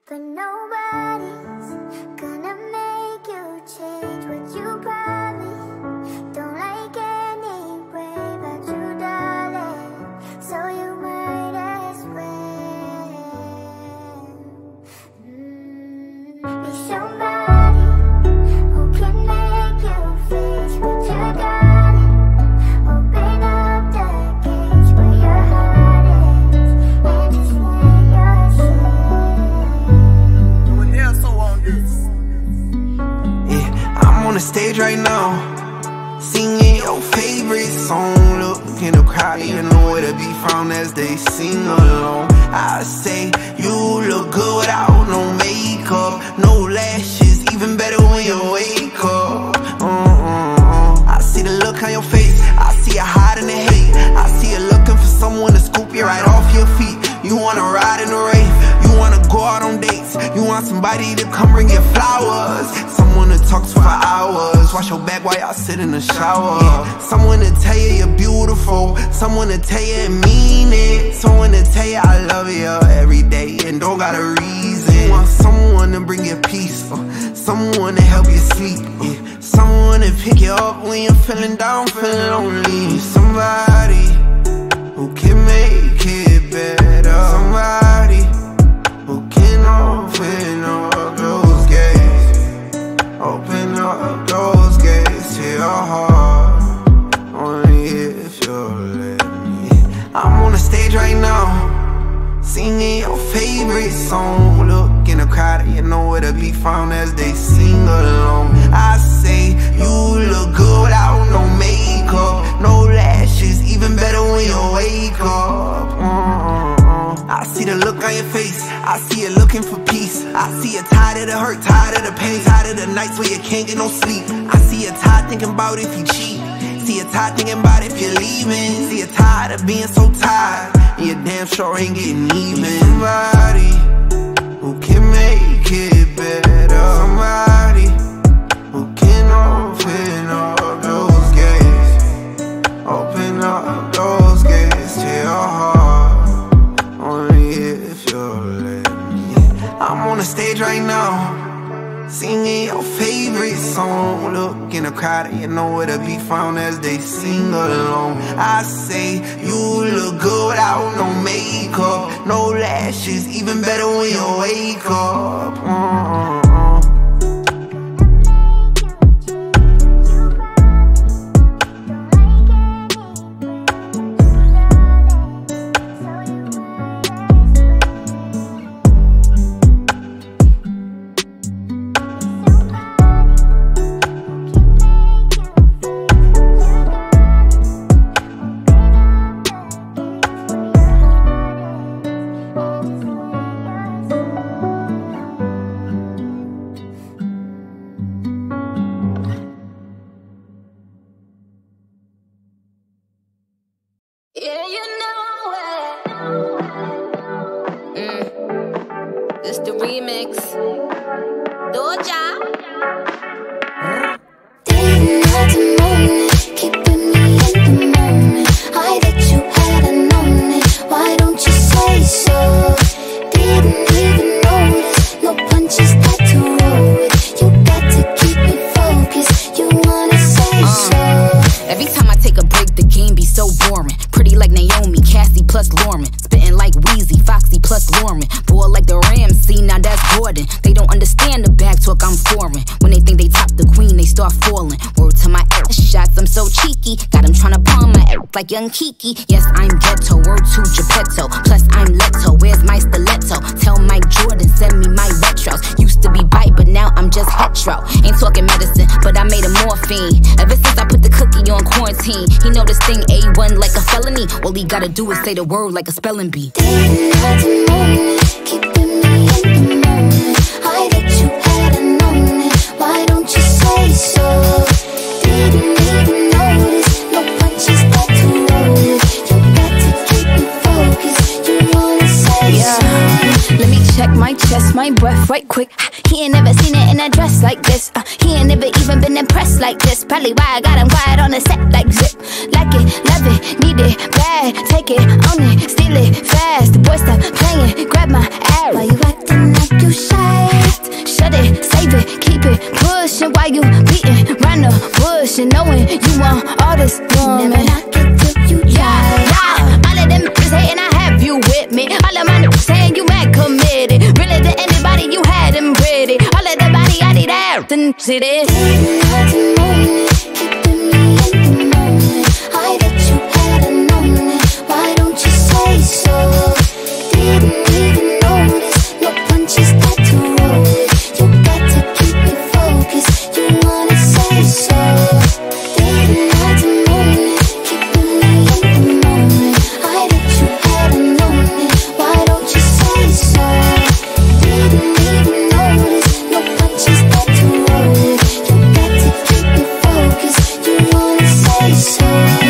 But nobody's gonna make you change what you probably don't like anyway about you, darling. So you might as well be somebody who can make you face what you got. Open up the gates where your heart is and just let I'm on the stage right now, singing your favorite song. Look in the crowd, you know where to be found as they sing along. I say you look good without no makeup, no lashes, even better when you wake up. I see the look on your face, I see you hiding the hate. I see you looking for someone to scoop you right off your feet. You wanna ride in the Wraith, you wanna go out on dates, you want somebody to come bring you flowers, someone to talk to for hours, wash your back while y'all sit in the shower, someone to tell you you're beautiful, someone to tell you and mean it, someone to tell you I love you every day and don't got a reason. You want someone to bring you peace, someone to help you sleep, someone to pick you up when you're feeling down, feeling lonely, somebody who can make it better, somebody who can open up those gates, open up those gates to your heart, only if you'll let me. I'm on the stage right now, singing your favorite song. Look in the crowd, you know where to be found as they sing along. I say you look good without no makeup, no lashes, even better when you wake up. I see the look on your face, I see you looking for peace. I see you tired of the hurt, tired of the pain, tired of the nights where you can't get no sleep. I see you tired thinking about if you cheat, see you tired thinking about if you're leaving. See you tired of being so tired, and you damn sure ain't getting even. Somebody who can make it better, somebody who can open up those gates, open up those gates to your heart, only if you'll let me. I'm on the stage right now, singing your favorite song. Look in the crowd, you know where to be found as they sing along. I say you look good without no makeup, no lashes, even better when you wake up. yeah, you know it. This the remix. Doja. Day and night and morning, keeping me in the moment. I that you hadn't known it. Why don't you say so? Didn't even notice. No punches got to roll with. You got to keep me focused. You wanna say so? Every time I take a break, the game be so boring. Pretty like Naomi, Cassie plus Lauren. Spitting like Wheezy, Foxy plus Lauren. Boy like the Ramsey, now that's Gordon. They don't understand the back talk, I'm foreign. When they think they top the queen, they start falling. Word to my ass shots, I'm so cheeky. Got them tryna palm my ass like young Kiki. Yes, I'm ghetto, word to Geppetto. Plus I'm Leto, where's my stiletto? Tell Mike Jordan, send me my retros. Used to be bite, but now I'm just hetero. Ain't talking medicine, but I made a morphine. Ever since I put the cookie on quarantine, he know this thing A1 like a felony. All he gotta do is say the word like a spelling bee. Day and night and morning, keeping me in the moment. I that you hadn't known it. Why don't you say so? Didn't even notice. No punches got to roll with. You got to keep me focused. You wanna say so? Let me check my chest, my breath right quick. He ain't never seen it in a dress like this. He ain't never even been impressed like this. Probably why I got him quiet on the set like zip. Like it, love it, need it, bad. Take it, own it, steal it, fast. The boy stop playing, grab my ass. Why you acting like you Why you beating round the bush and knowing you want all this woman? Never knock it till you try. Yeah. All of them bitches hating, I have you with me. All of my niggas saying you mad committed. Really to anybody you had them pretty. All of the body I need out and see this. Didn't have to know me, keeping me in the moment. I bet you hadn't known it. Why don't you say so? Didn't even notice. No punches got to roll it. You got to keep it focused. You wanna say so? Didn't have to know me, keeping me in the moment. I bet you hadn't known it. Why don't you say so? Didn't even notice. No punches got to roll it. You got to keep it focused. You wanna say so?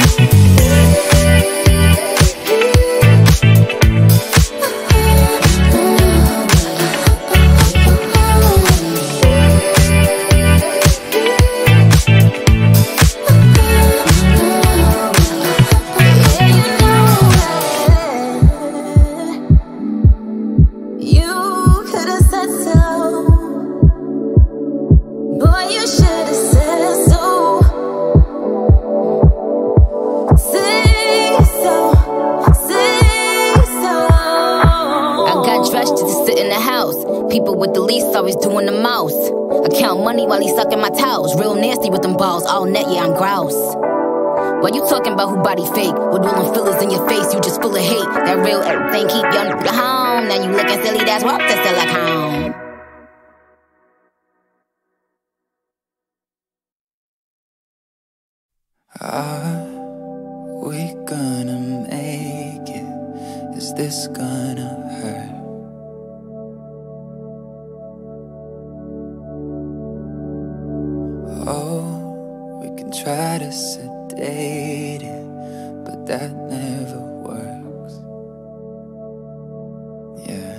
Always doing the most. I count money while he sucking my towels. Real nasty with them balls. All net, yeah, I'm grouse. Why you talking about who body fake? With all them fillers in your face, you just full of hate. That real thing keep your nigga home. Now you looking silly, that's what the silicone. Are we gonna make it? Is this gonna hurt? Oh, we can try to sedate it, but that never works. Yeah.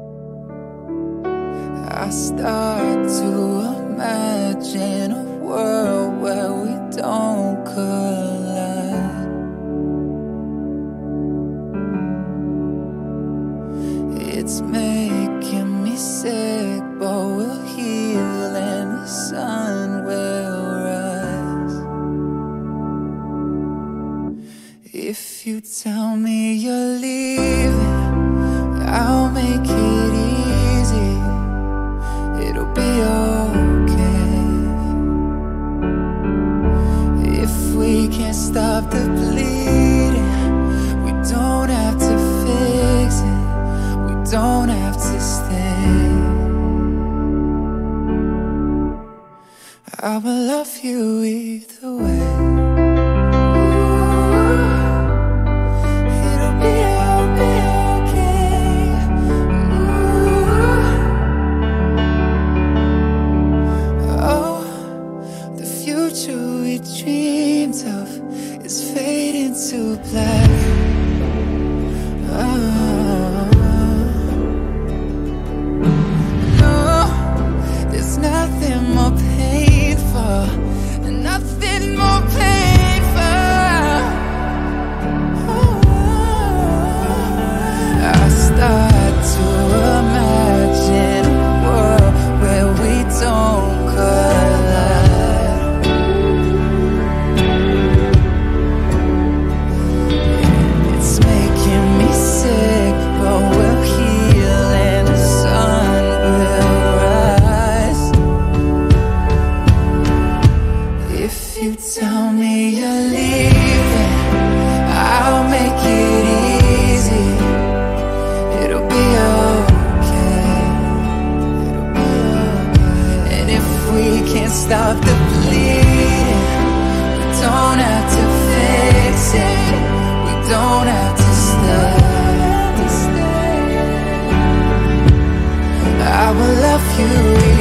I start to imagine a world where we don't collide. It's making me sick, but we'll heal and the sun will rise. If you tell me you're leaving, I'll make it easy. It'll be okay. If we can't stop the bleeding, we don't have to fix it. We don't have to stay. I will love you either way. It'll be okay. Oh, the future we dreamed of is fading to black. No, there's nothing more painful, nothing more painful. I start to imagine a world where we don't collide. It's making me sick, but we'll heal and the sun will rise. If you tell me you're leaving, I'll make it easy. It'll be okay. It'll be okay. And if we can't stop the bleeding, we don't have to fix it. We don't have to stay. I will love you